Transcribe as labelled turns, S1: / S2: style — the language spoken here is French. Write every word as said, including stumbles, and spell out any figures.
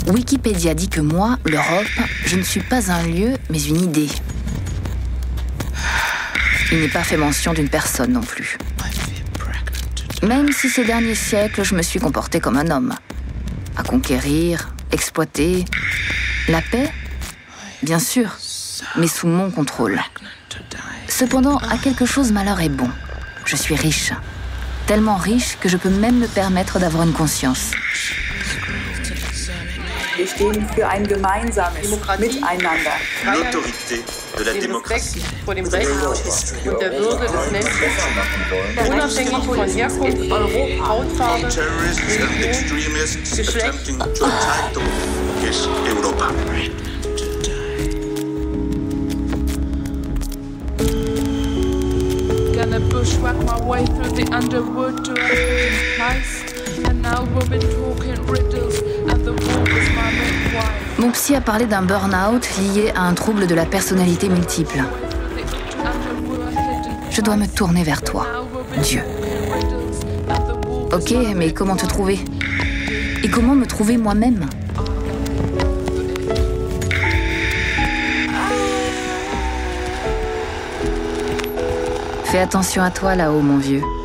S1: Wikipédia dit que moi, l'Europe, je ne suis pas un lieu, mais une idée. Il n'est pas fait mention d'une personne non plus. Même si ces derniers siècles, je me suis comporté comme un homme. À conquérir, exploiter. La paix? Bien sûr, mais sous mon contrôle. Cependant, à quelque chose malheur est bon. Je suis riche. Tellement riche que je peux même me permettre d'avoir une conscience.
S2: Wir stehen für ein gemeinsames Miteinander.
S3: L'autorité de la démocratie.
S4: Vor dem Recht und der Würde des Menschen, unabhängig von Herkunft, Hautfarbe,
S3: Terrorists and extremists
S4: Geschlecht.
S3: attempting to attack the world is Europa.
S5: Gonna bushwhack my way through the underwood to a Christ. And now we've been talking riddles and the war is my midwife.
S1: Mon psy a parlé d'un burn-out lié à un trouble de la personnalité multiple. Je dois me tourner vers toi, Dieu. Ok, mais comment te trouver? Et comment me trouver moi-même? Fais attention à toi là-haut, mon vieux.